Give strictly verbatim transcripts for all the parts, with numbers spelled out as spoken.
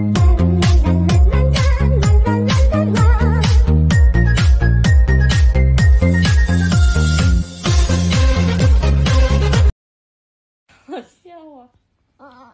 笑啊！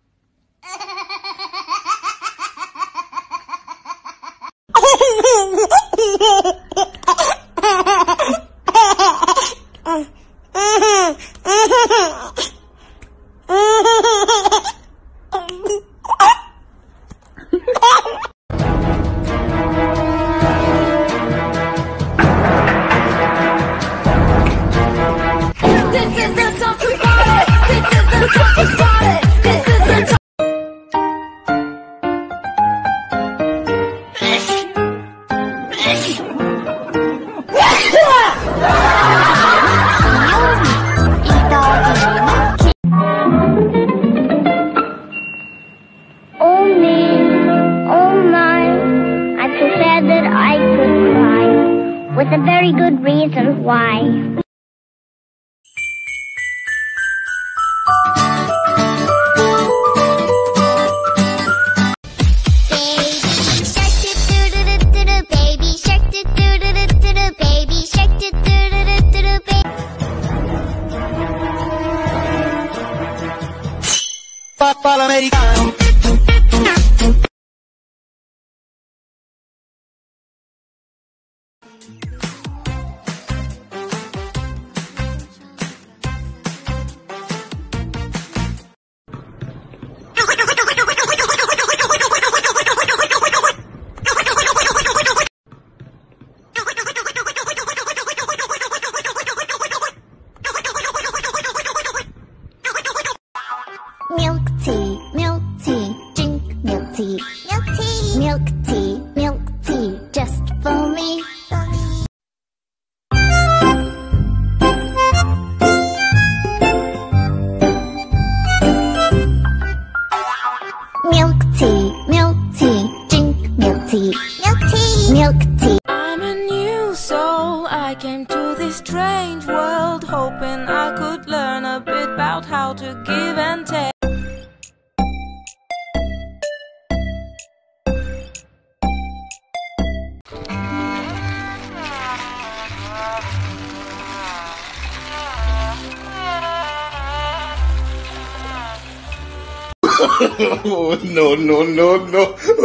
With a very good reason why. Baby shark do do do do do do, baby shark do do do do do do, baby. Papà l'americano. Milk tea, milk tea, drink milk tea. Milk tea, milk tea, milk tea, just for me. Milk tea, milk tea, drink milk tea. Milk tea, milk tea. I'm a new soul, I came to this strange world, hoping I could learn a bit about how to give and take. Oh, no, no, no, no.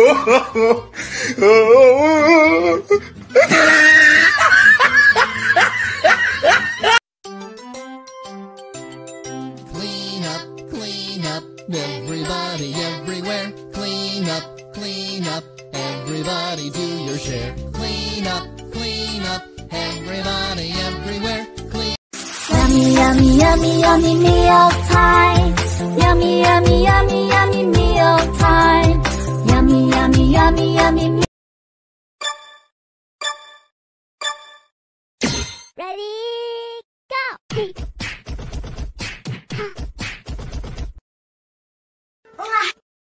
Clean up, clean up, everybody everywhere. Clean up, clean up, everybody do your share. Clean up, clean up, everybody everywhere. Clean. Yummy, yummy, yummy, yummy meal time. Yummy, yummy, yummy, yummy meal time. Yummy, yummy, yummy, yummy meal. Ready, go!